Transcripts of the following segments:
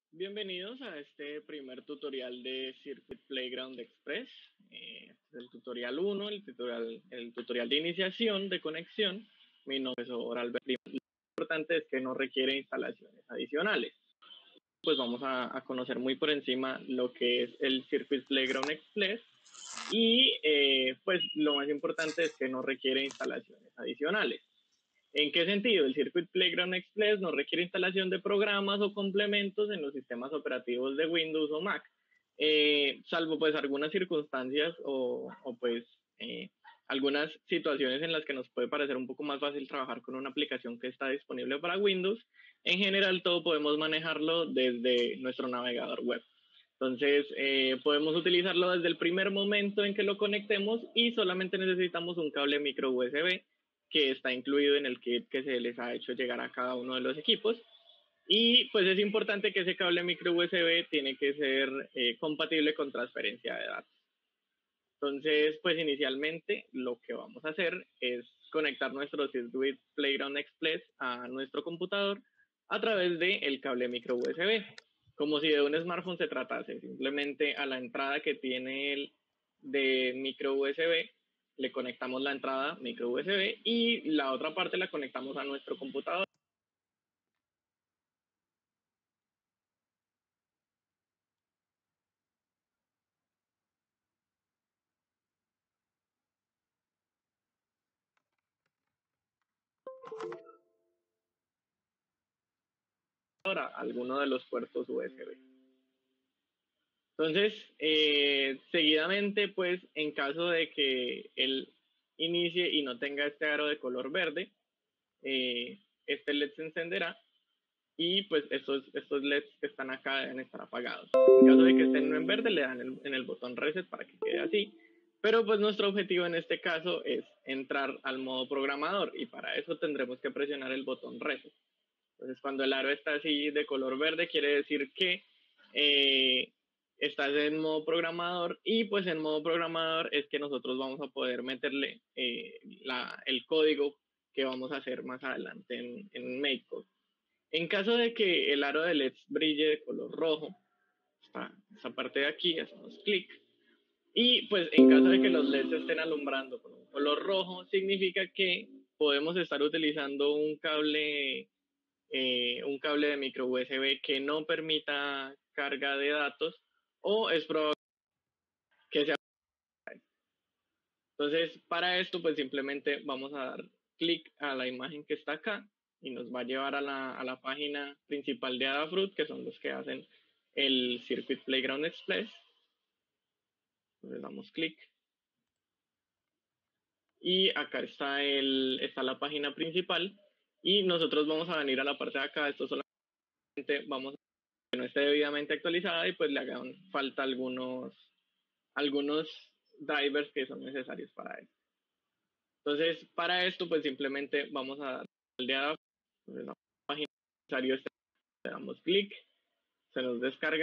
Bienvenidos a este primer tutorial de Circuit Playground Express. Este es el tutorial 1, el tutorial de iniciación de conexión. Mi nombre es Albert. Lo importante es que no requiere instalaciones adicionales. Pues vamos a conocer muy por encima lo que es el Circuit Playground Express y pues lo más importante es que no requiere instalaciones adicionales. ¿En qué sentido? El Circuit Playground Express no requiere instalación de programas o complementos en los sistemas operativos de Windows o Mac, salvo pues algunas circunstancias o pues algunas situaciones en las que nos puede parecer un poco más fácil trabajar con una aplicación que está disponible para Windows. En general todo podemos manejarlo desde nuestro navegador web. Entonces, podemos utilizarlo desde el primer momento en que lo conectemos y solamente necesitamos un cable micro USB que está incluido en el kit que se les ha hecho llegar a cada uno de los equipos. Y pues es importante que ese cable micro USB tiene que ser compatible con transferencia de datos. Entonces, pues inicialmente lo que vamos a hacer es conectar nuestro Circuit Playground Express a nuestro computador a través del cable micro USB, como si de un smartphone se tratase. Simplemente a la entrada que tiene el de micro USB le conectamos la entrada micro USB y la otra parte la conectamos a nuestro computador. Ahora, alguno de los puertos USB. Entonces, seguidamente, pues, en caso de que él inicie y no tenga este aro de color verde, este LED se encenderá y pues estos LEDs que están acá deben estar apagados. En caso de que estén en verde, le dan en el botón reset para que quede así. Pero pues nuestro objetivo en este caso es entrar al modo programador y para eso tendremos que presionar el botón reset. Entonces, cuando el aro está así de color verde, quiere decir que estás en modo programador y pues en modo programador es que nosotros vamos a poder meterle el código que vamos a hacer más adelante en MakeCode. En caso de que el aro de LEDs brille de color rojo, esta parte de aquí, hacemos clic. Y pues en caso de que los LEDs estén alumbrando con un color rojo, significa que podemos estar utilizando un cable de micro USB que no permita carga de datos o es probable que sea. Entonces, para esto, pues simplemente vamos a dar clic a la imagen que está acá y nos va a llevar a la página principal de Adafruit, que son los que hacen el Circuit Playground Express. Entonces damos clic. Y acá está la página principal y nosotros vamos a venir a la parte de acá. Esto solamente vamos a que no esté debidamente actualizada y pues le hagan falta algunos drivers que son necesarios para él. Entonces, para esto, pues simplemente vamos a dar al de Adafruit, entonces la página necesario, le damos clic, se nos descarga.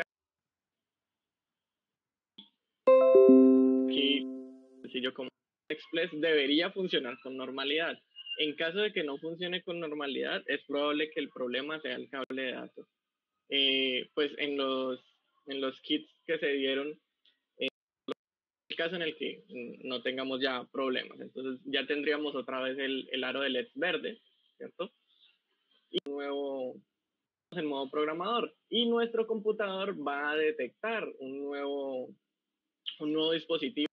Aquí, sencillo como Express, debería funcionar con normalidad. En caso de que no funcione con normalidad, es probable que el problema sea el cable de datos. Pues en los kits que se dieron, el caso en el que no tengamos ya problemas, entonces ya tendríamos otra vez el aro de LED verde, ¿cierto? Y nuevo en modo programador y nuestro computador va a detectar un nuevo dispositivo.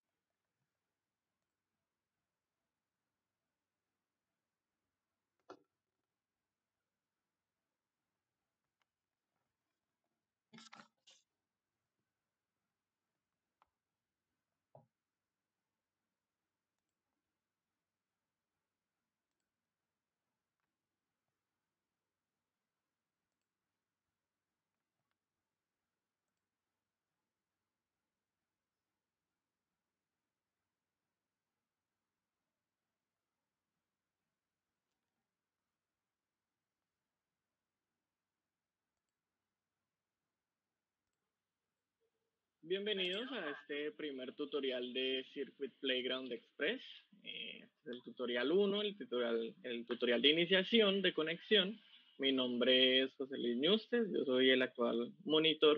Bienvenidos a este primer tutorial de Circuit Playground Express. Este es el tutorial 1, el tutorial de iniciación de conexión. Mi nombre es José Luis Ñustes, yo soy el actual monitor.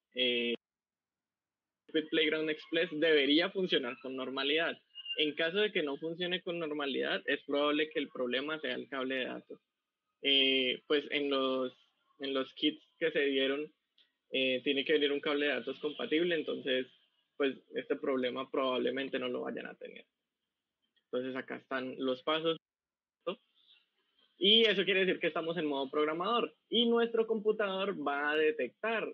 Circuit Playground Express debería funcionar con normalidad. En caso de que no funcione con normalidad, es probable que el problema sea el cable de datos. Pues en los kits que se dieron, tiene que venir un cable de datos compatible, entonces pues este problema probablemente no lo vayan a tener. Entonces acá están los pasos, ¿no? Y eso quiere decir que estamos en modo programador y nuestro computador va a detectar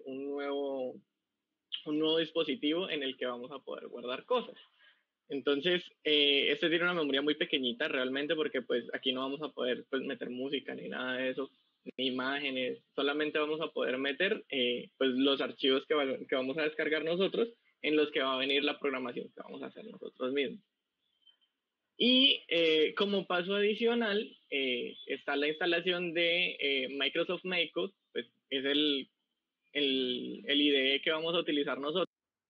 un nuevo dispositivo en el que vamos a poder guardar cosas. Entonces, este tiene una memoria muy pequeñita realmente porque pues aquí no vamos a poder pues, meter música ni nada de eso, ni imágenes, solamente vamos a poder meter pues los archivos que vamos a descargar nosotros en los que va a venir la programación que vamos a hacer nosotros mismos. Y como paso adicional está la instalación de Microsoft MakeCode, pues es el IDE que vamos a utilizar nosotros.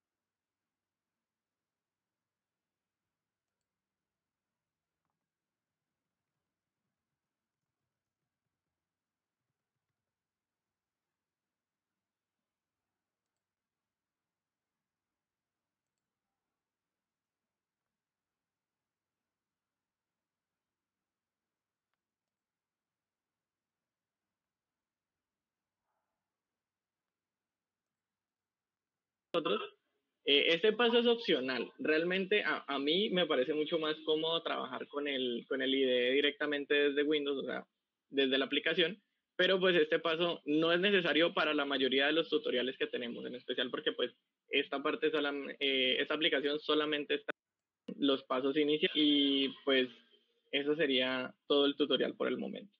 Este paso es opcional. Realmente a mí me parece mucho más cómodo trabajar con el IDE directamente desde Windows, o sea, desde la aplicación, pero pues este paso no es necesario para la mayoría de los tutoriales que tenemos, en especial porque pues esta aplicación solamente está en los pasos iniciales y pues eso sería todo el tutorial por el momento.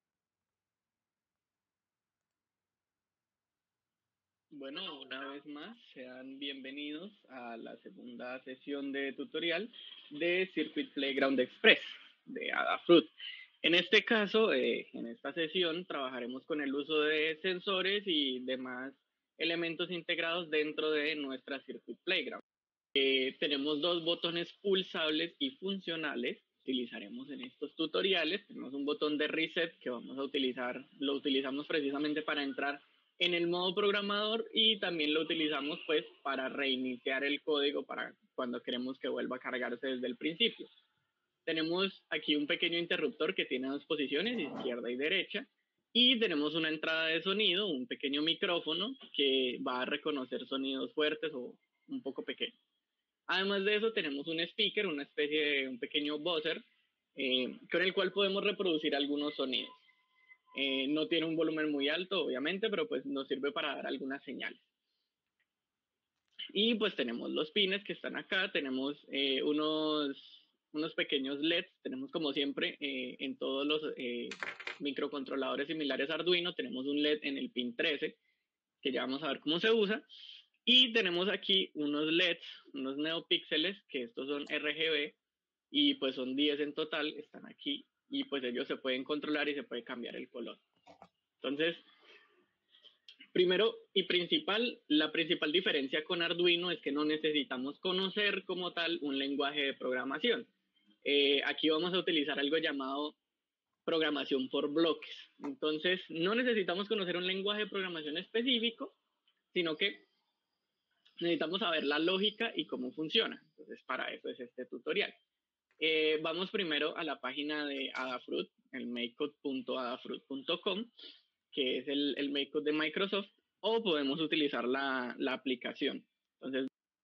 Bueno, una vez más, sean bienvenidos a la segunda sesión de tutorial de Circuit Playground Express de Adafruit. En este caso, en esta sesión, trabajaremos con el uso de sensores y demás elementos integrados dentro de nuestra Circuit Playground. Tenemos dos botones pulsables y funcionales que utilizaremos en estos tutoriales. Tenemos un botón de reset que vamos a utilizar, lo utilizamos precisamente para entrar en el modo programador y también lo utilizamos pues para reiniciar el código para cuando queremos que vuelva a cargarse desde el principio. Tenemos aquí un pequeño interruptor que tiene dos posiciones, izquierda y derecha, y tenemos una entrada de sonido, un pequeño micrófono que va a reconocer sonidos fuertes o un poco pequeños. Además de eso, tenemos un speaker, una especie de un pequeño buzzer, con el cual podemos reproducir algunos sonidos. No tiene un volumen muy alto, obviamente, pero pues nos sirve para dar algunas señales. Y pues tenemos los pines que están acá, tenemos unos pequeños LEDs, tenemos como siempre en todos los microcontroladores similares a Arduino, tenemos un LED en el pin 13, que ya vamos a ver cómo se usa. Y tenemos aquí unos LEDs, unos neopíxeles, que estos son RGB, y pues son 10 en total, están aquí, y pues ellos se pueden controlar y se puede cambiar el color. Entonces, primero y principal, la principal diferencia con Arduino es que no necesitamos conocer como tal un lenguaje de programación. Aquí vamos a utilizar algo llamado programación por bloques. Entonces, no necesitamos conocer un lenguaje de programación específico, sino que necesitamos saber la lógica y cómo funciona. Entonces, para eso es este tutorial. Vamos primero a la página de Adafruit, el makecode.adafruit.com, que es el makecode de Microsoft, o podemos utilizar la aplicación. Entonces,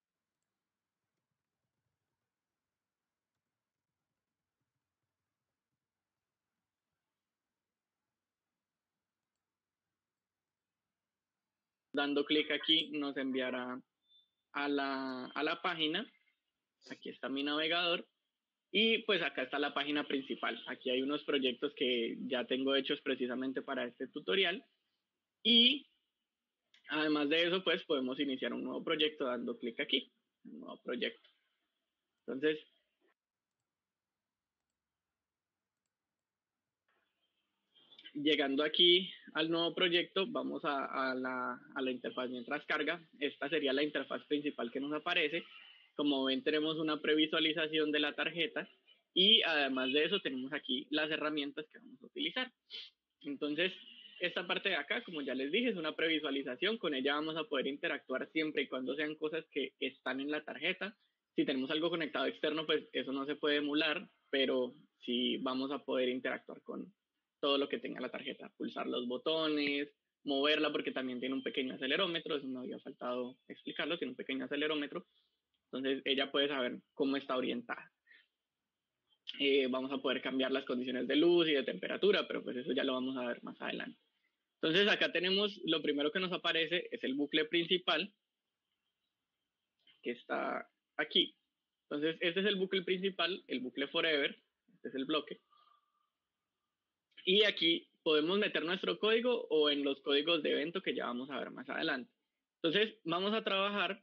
dando clic aquí nos enviará a la página. Aquí está mi navegador. Y pues acá está la página principal. Aquí hay unos proyectos que ya tengo hechos precisamente para este tutorial. Y además de eso, pues podemos iniciar un nuevo proyecto dando clic aquí, un nuevo proyecto. Entonces, llegando aquí al nuevo proyecto, vamos a la interfaz mientras carga. Esta sería la interfaz principal que nos aparece. Como ven, tenemos una previsualización de la tarjeta y además de eso tenemos aquí las herramientas que vamos a utilizar. Entonces, esta parte de acá, como ya les dije, es una previsualización. Con ella vamos a poder interactuar siempre y cuando sean cosas que están en la tarjeta. Si tenemos algo conectado externo, pues eso no se puede emular, pero sí vamos a poder interactuar con todo lo que tenga la tarjeta. Pulsar los botones, moverla porque también tiene un pequeño acelerómetro, eso me había faltado explicarlo, tiene un pequeño acelerómetro. Entonces ella puede saber cómo está orientada. Vamos a poder cambiar las condiciones de luz y de temperatura, pero pues eso ya lo vamos a ver más adelante. Entonces acá tenemos, lo primero que nos aparece es el bucle principal, que está aquí. Entonces este es el bucle principal, el bucle forever, este es el bloque. Y aquí podemos meter nuestro código o en los códigos de evento que ya vamos a ver más adelante. Entonces vamos a trabajar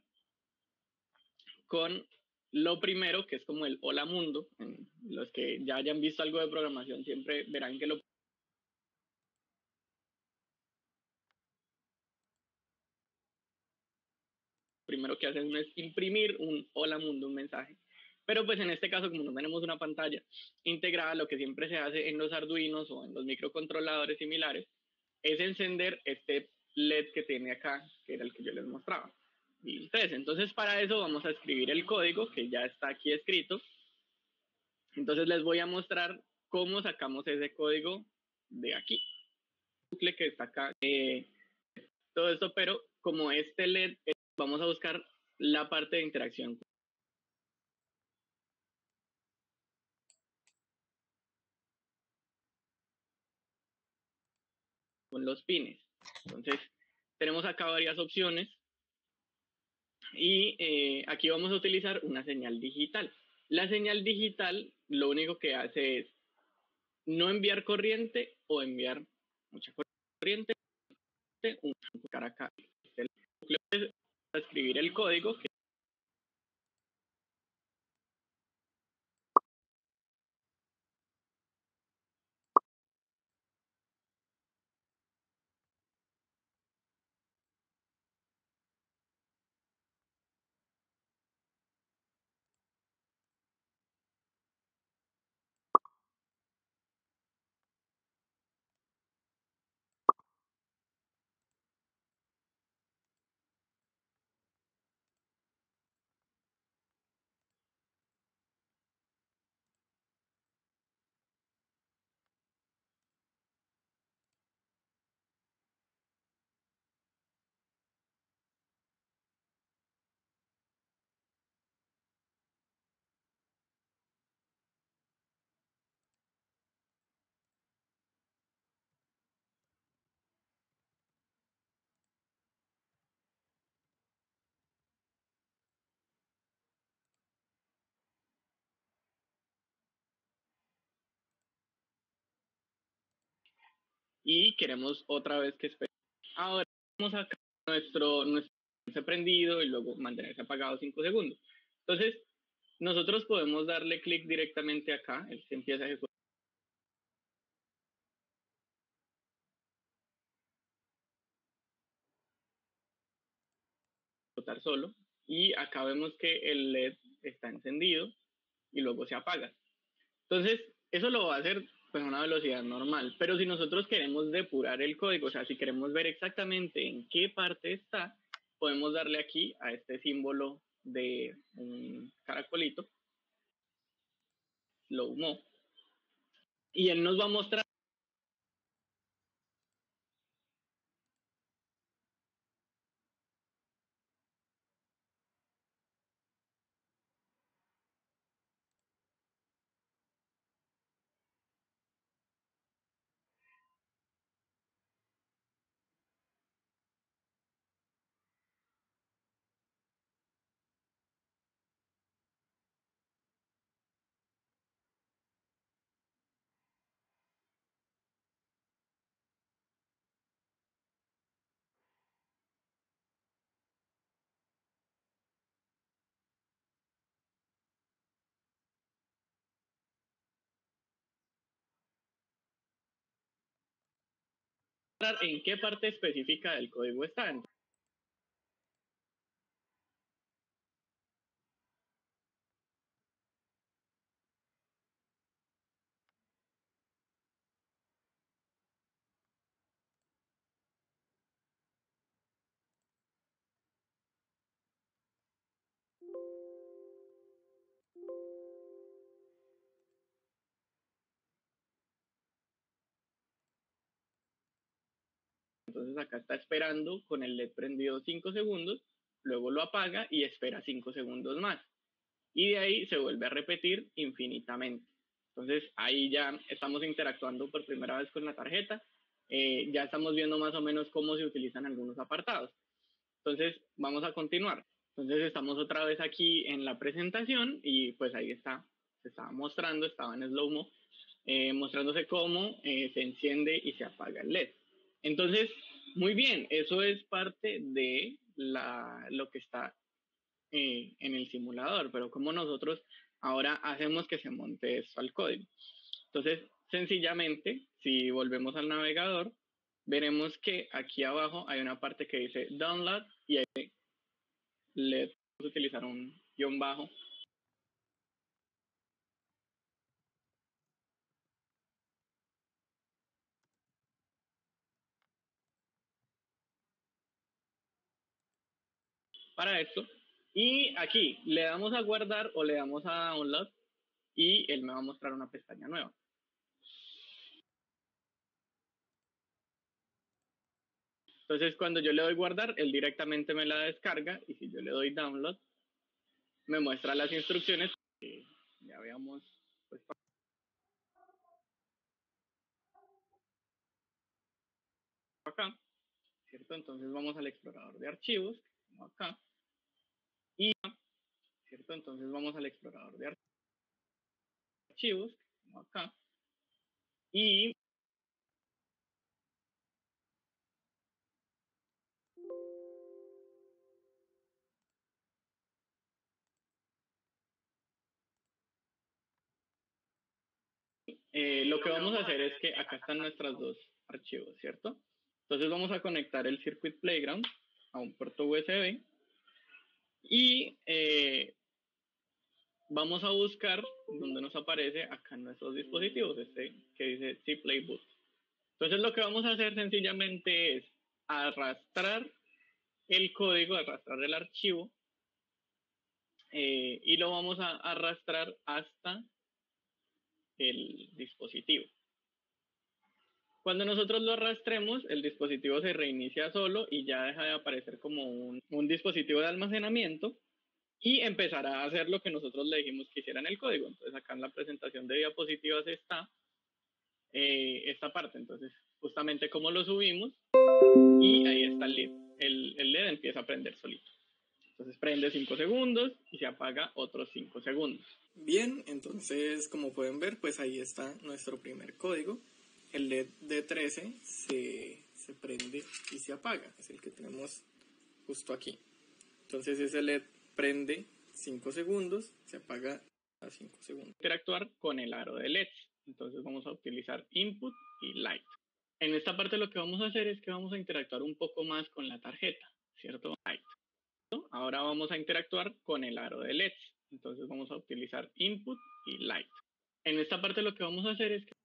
con lo primero, que es como el hola mundo. Los que ya hayan visto algo de programación siempre verán que lo primero que hace uno es imprimir un hola mundo, un mensaje. Pero pues en este caso, como no tenemos una pantalla integrada, lo que siempre se hace en los Arduinos o en los microcontroladores similares es encender este LED que tiene acá, que era el que yo les mostraba. Y ustedes, entonces para eso vamos a escribir el código que ya está aquí escrito. Entonces les voy a mostrar cómo sacamos ese código de aquí. El bucle que está acá, todo esto, pero como este LED, vamos a buscar la parte de interacción con los pines. Entonces, tenemos acá varias opciones y aquí vamos a utilizar una señal digital. La señal digital lo único que hace es no enviar corriente o enviar mucha corriente, buscar acá. A escribir el código que y queremos otra vez que espere. Ahora vamos a nuestro prendido y luego mantenerse apagado 5 segundos. Entonces, nosotros podemos darle clic directamente acá, él se empieza a ejecutar solo y acá vemos que el LED está encendido y luego se apaga. Entonces, eso lo va a hacer pues, a una velocidad normal, pero si nosotros queremos depurar el código, o sea, si queremos ver exactamente en qué parte está, podemos darle aquí a este símbolo de un caracolito, slow mo, y él nos va a mostrar en qué parte específica del código está. Entonces acá está esperando con el LED prendido 5 segundos, luego lo apaga y espera 5 segundos más. Y de ahí se vuelve a repetir infinitamente. Entonces ahí ya estamos interactuando por primera vez con la tarjeta, ya estamos viendo más o menos cómo se utilizan algunos apartados. Entonces vamos a continuar. Entonces estamos otra vez aquí en la presentación y pues ahí está, se estaba mostrando, estaba en slow-mo, mostrándose cómo se enciende y se apaga el LED. Entonces, muy bien, eso es parte de lo que está en el simulador, pero cómo nosotros ahora hacemos que se monte esto al código. Entonces, sencillamente, si volvemos al navegador, veremos que aquí abajo hay una parte que dice download y ahí le podemos utilizar un guión bajo para esto. Y aquí le damos a guardar o le damos a download y él me va a mostrar una pestaña nueva. Entonces, cuando yo le doy guardar, él directamente me la descarga y si yo le doy download, me muestra las instrucciones que ya veamos pues, acá, ¿cierto? Entonces vamos al explorador de archivos, acá, y, ¿cierto? Entonces vamos al explorador de archivos, acá, y lo que vamos a hacer es que acá están nuestros dos archivos, ¿cierto? Entonces vamos a conectar el Circuit Playground a un puerto USB y vamos a buscar donde nos aparece acá en nuestros dispositivos, este que dice C Playboot. Entonces lo que vamos a hacer sencillamente es arrastrar el código, arrastrar el archivo y lo vamos a arrastrar hasta el dispositivo. Cuando nosotros lo arrastremos, el dispositivo se reinicia solo y ya deja de aparecer como un dispositivo de almacenamiento y empezará a hacer lo que nosotros le dijimos que hiciera en el código. Entonces acá en la presentación de diapositivas está esta parte. Entonces justamente como lo subimos y ahí está el LED. El LED empieza a prender solito. Entonces prende 5 segundos y se apaga otros 5 segundos. Bien, entonces como pueden ver, pues ahí está nuestro primer código. El LED de 13 se prende y se apaga. Es el que tenemos justo aquí. Entonces ese LED prende 5 segundos, se apaga a 5 segundos. Interactuar con el aro de LEDs. Entonces vamos a utilizar input y light. En esta parte lo que vamos a hacer es que vamos a interactuar un poco más con la tarjeta, ¿cierto? Light. Ahora vamos a interactuar con el aro de LEDs. Entonces vamos a utilizar input y light. En esta parte lo que vamos a hacer es que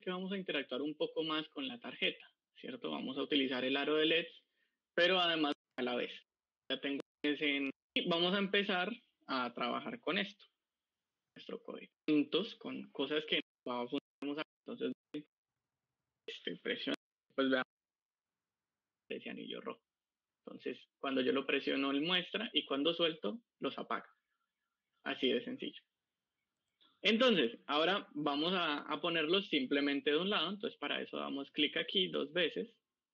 que vamos a interactuar un poco más con la tarjeta, ¿cierto? Vamos a utilizar el aro de LEDs, pero además a la vez. Ya tengo y vamos a empezar a trabajar con esto, nuestro código. Juntos con cosas que vamos a entonces presión, pues veamos ese anillo rojo. Entonces, cuando yo lo presiono, él muestra y cuando suelto, los apaga. Así de sencillo. Entonces, ahora vamos a ponerlos simplemente de un lado. Entonces, para eso damos clic aquí 2 veces.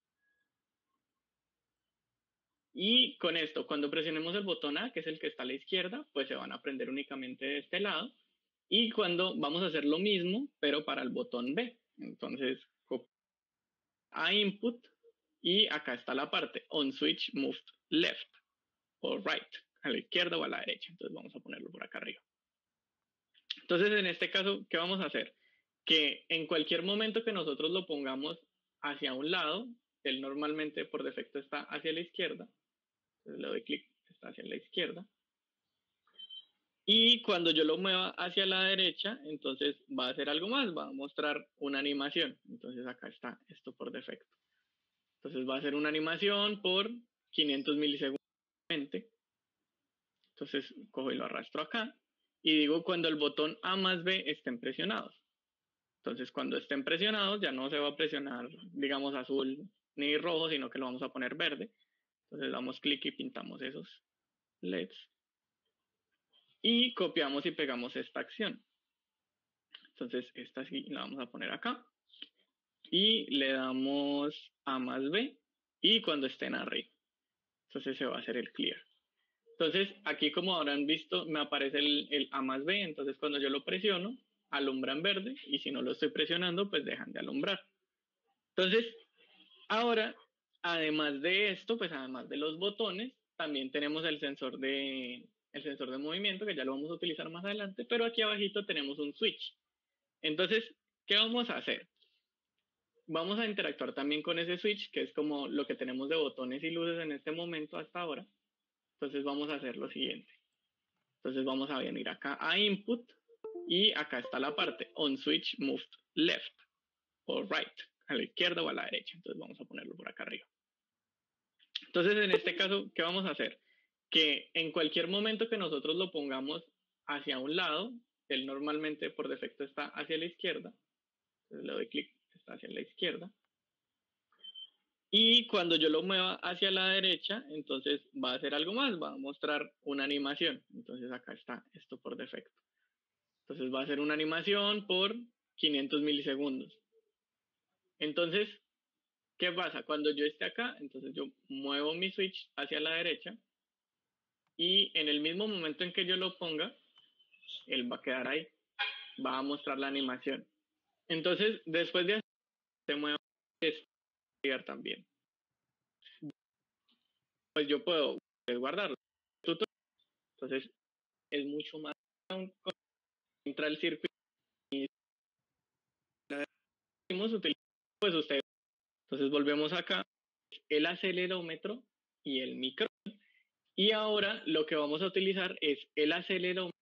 Y con esto, cuando presionemos el botón A, que es el que está a la izquierda, pues se van a prender únicamente de este lado. Y cuando vamos a hacer lo mismo, pero para el botón B. Entonces, a input y acá está la parte on switch moved left o right, a la izquierda o a la derecha. Entonces vamos a ponerlo por acá arriba. Entonces en este caso, ¿qué vamos a hacer? Que en cualquier momento que nosotros lo pongamos hacia un lado, él normalmente por defecto está hacia la izquierda. Entonces le doy clic, está hacia la izquierda. Y cuando yo lo mueva hacia la derecha, entonces va a hacer algo más, va a mostrar una animación. Entonces acá está esto por defecto. Entonces va a hacer una animación por 500 milisegundos. Entonces cojo y lo arrastro acá y digo cuando el botón A más B estén presionados. Entonces cuando estén presionados ya no se va a presionar, digamos, azul ni rojo, sino que lo vamos a poner verde. Entonces damos clic y pintamos esos LEDs. Y copiamos y pegamos esta acción. Entonces esta sí la vamos a poner acá. Y le damos A más B. Y cuando estén arriba. Entonces se va a hacer el clear. Entonces, aquí como habrán visto, me aparece el A más B, entonces cuando yo lo presiono, alumbra en verde, y si no lo estoy presionando, pues dejan de alumbrar. Entonces, ahora, además de esto, pues además de los botones, también tenemos el sensor de movimiento, que ya lo vamos a utilizar más adelante, pero aquí abajito tenemos un switch. Entonces, ¿qué vamos a hacer? Vamos a interactuar también con ese switch, que es como lo que tenemos de botones y luces en este momento hasta ahora. Entonces vamos a hacer lo siguiente. Entonces vamos a venir acá a input y acá está la parte on switch moved left o right, a la izquierda o a la derecha. Entonces vamos a ponerlo por acá arriba. Entonces en este caso, ¿qué vamos a hacer? Que en cualquier momento que nosotros lo pongamos hacia un lado, él normalmente por defecto está hacia la izquierda. Entonces le doy clic, está hacia la izquierda. Y cuando yo lo mueva hacia la derecha, entonces va a hacer algo más, va a mostrar una animación. Entonces acá está esto por defecto. Entonces va a hacer una animación por 500 milisegundos. Entonces, ¿qué pasa? Cuando yo esté acá, entonces yo muevo mi switch hacia la derecha y en el mismo momento en que yo lo ponga, él va a quedar ahí, va a mostrar la animación. Entonces, después de hacer, se mueve también. Pues yo puedo guardarlo. Entonces, es mucho más contra el circuito y pues usted. Entonces volvemos acá, el acelerómetro y el micro. Y ahora lo que vamos a utilizar es el acelerómetro.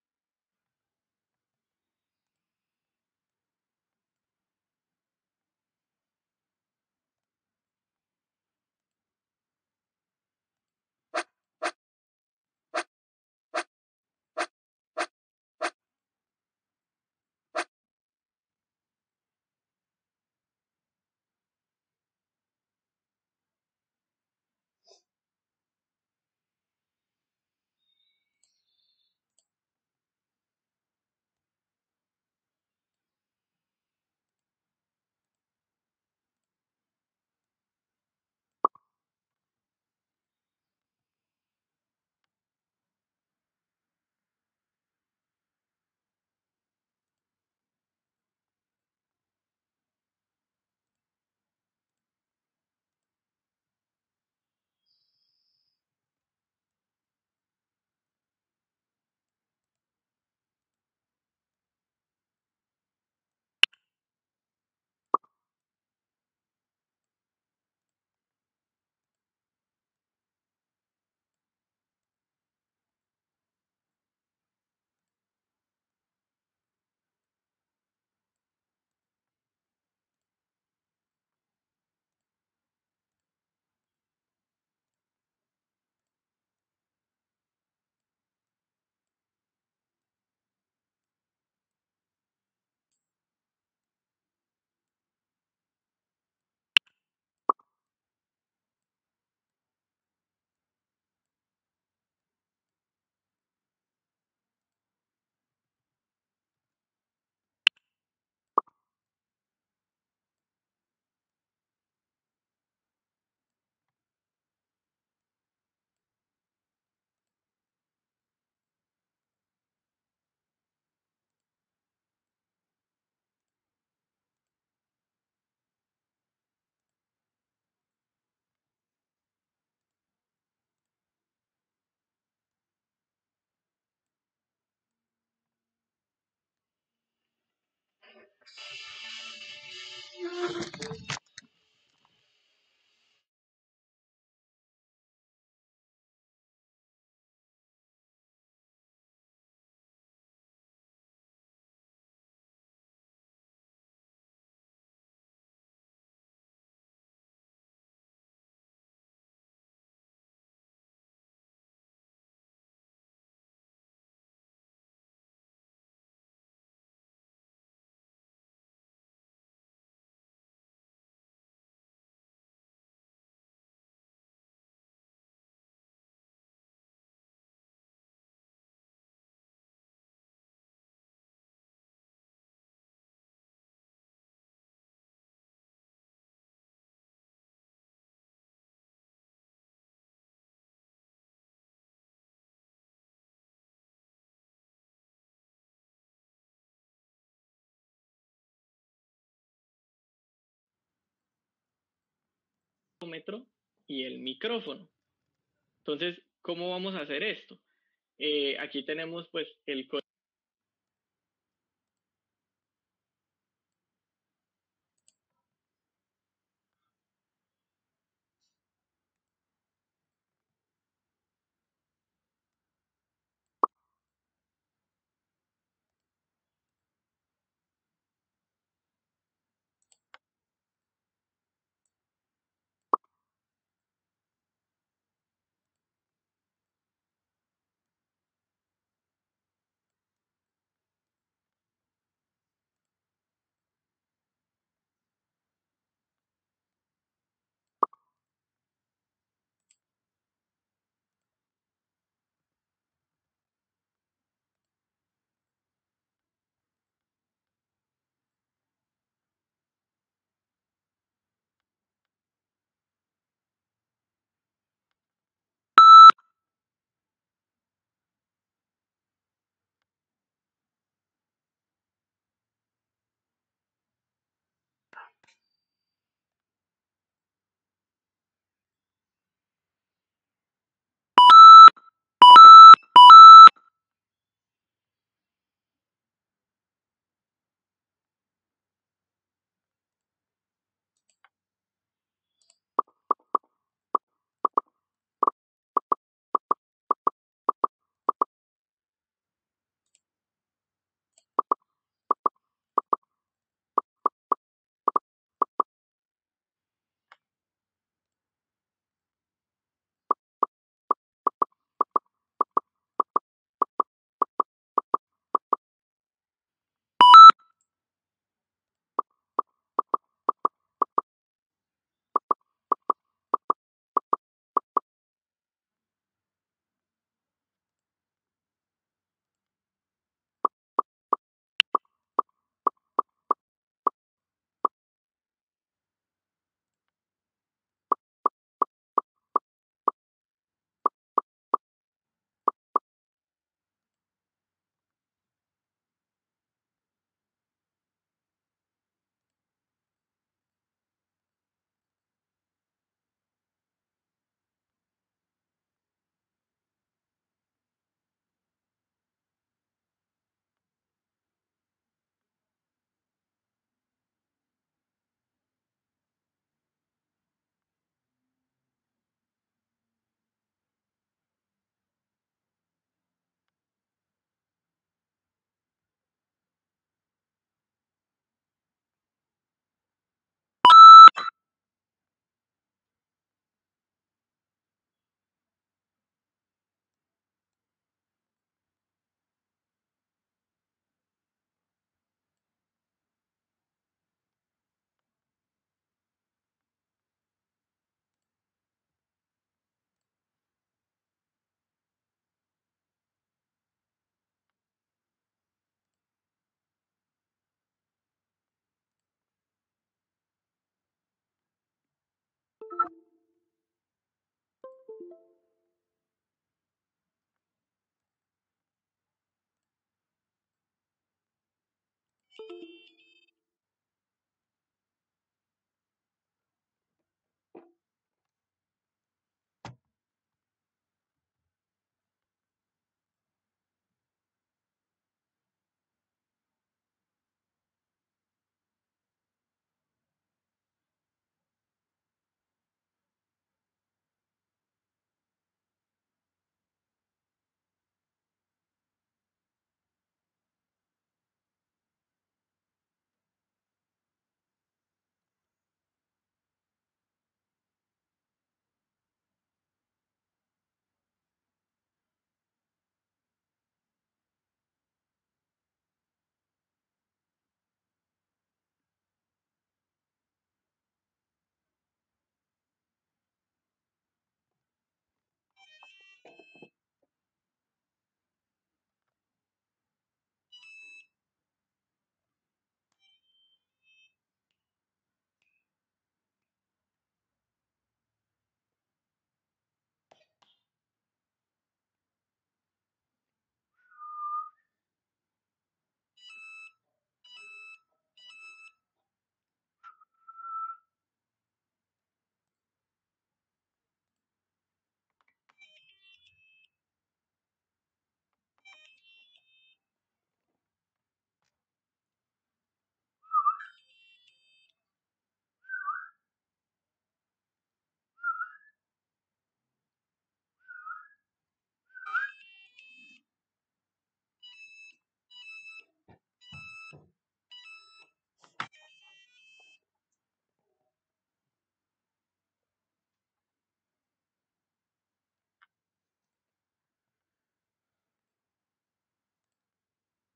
Y el micrófono. Entonces, ¿cómo vamos a hacer esto? Aquí tenemos pues el código.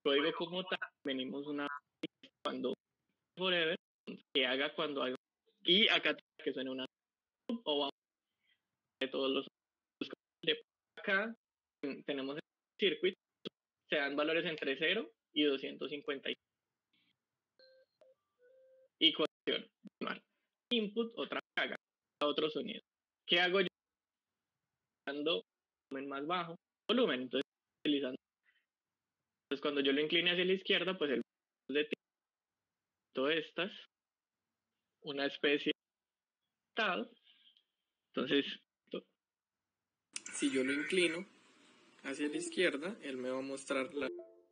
código como tal, venimos una cuando forever, que haga cuando haga, y acá que suene una o vamos de todos los de acá tenemos el circuit, se dan valores entre 0 y 250 y cohesión manual. Input, otra carga, otro sonido. ¿Qué hago yo? Dando volumen más bajo, volumen, entonces utilizando. Entonces cuando yo lo incline hacia la izquierda, pues el de todas estas, una especie de estado. Entonces, si yo lo inclino hacia la izquierda, él me va a mostrar la...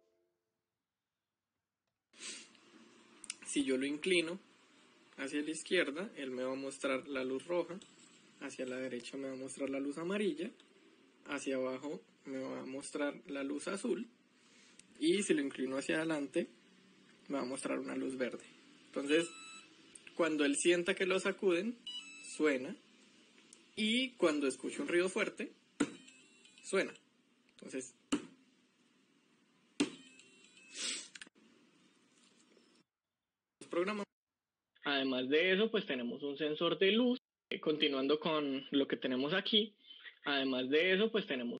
Si yo lo inclino hacia la izquierda, él me va a mostrar la luz roja, hacia la derecha me va a mostrar la luz amarilla, hacia abajo me va a mostrar la luz azul, y si lo inclino hacia adelante, me va a mostrar una luz verde. Entonces, cuando él sienta que lo sacuden, suena, y cuando escuche un ruido fuerte, suena. Entonces, los programas. Además de eso, pues tenemos un sensor de luz, continuando con lo que tenemos aquí. Además de eso, pues tenemos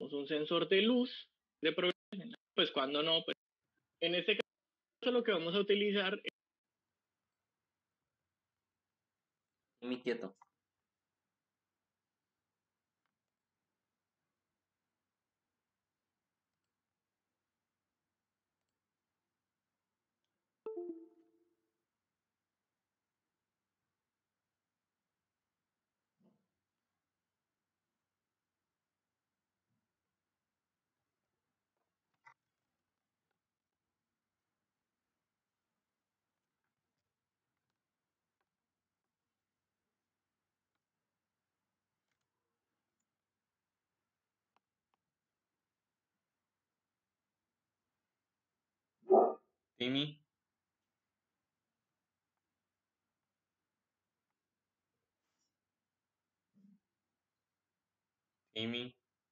tenemos un sensor de luz de progresión, pues cuando no, pues en este caso lo que vamos a utilizar es Mi quieto. Timmy. Timmy.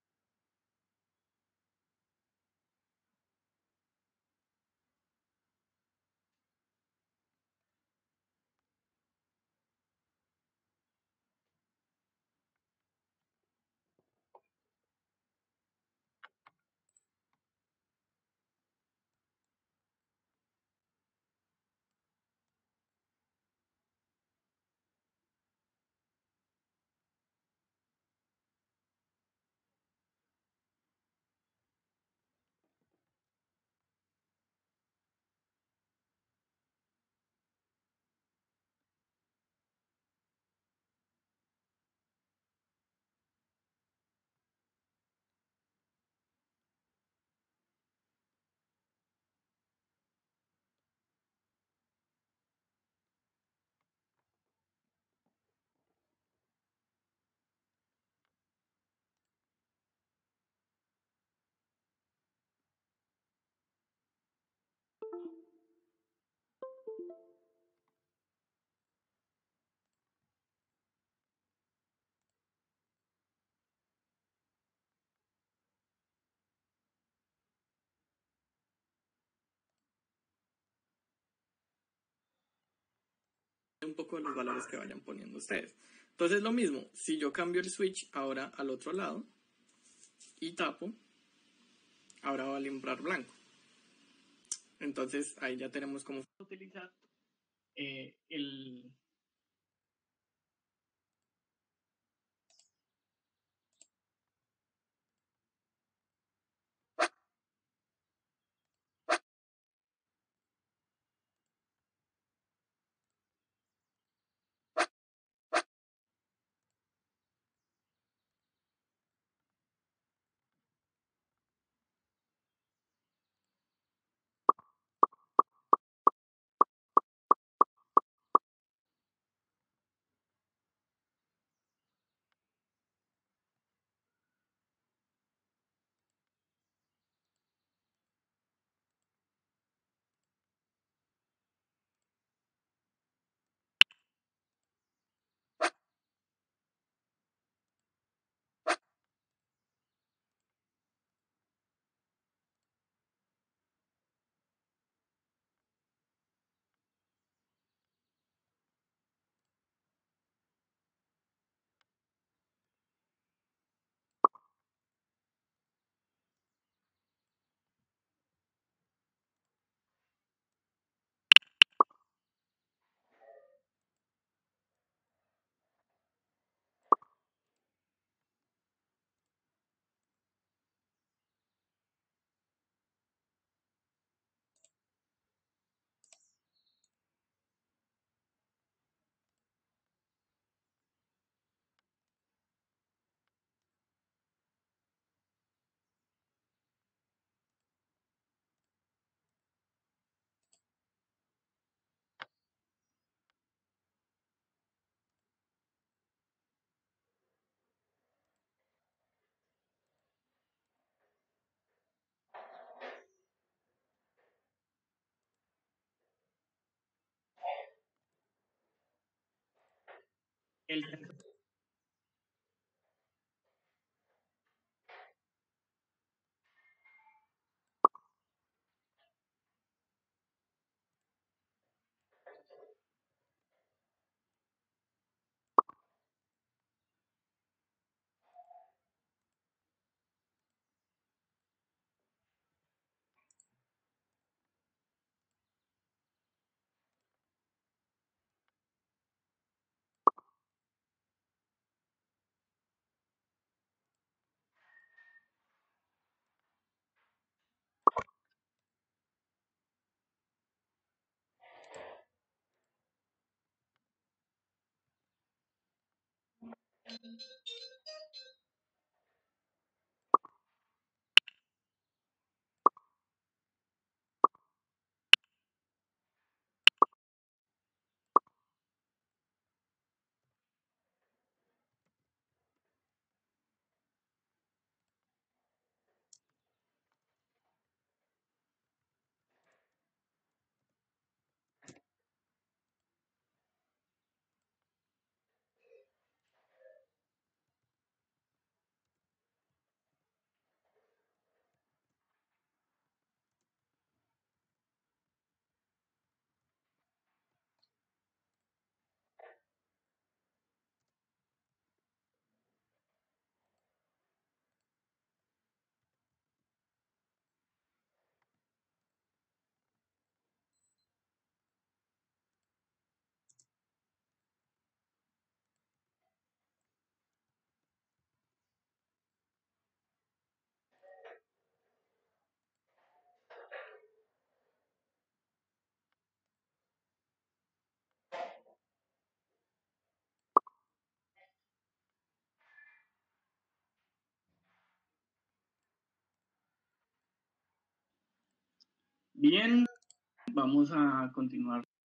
un poco los valores que vayan poniendo ustedes. Entonces lo mismo, si yo cambio el switch ahora al otro lado y tapo, ahora va a alumbrar blanco. Entonces ahí ya tenemos cómo utilizar el... el Bien, vamos a continuar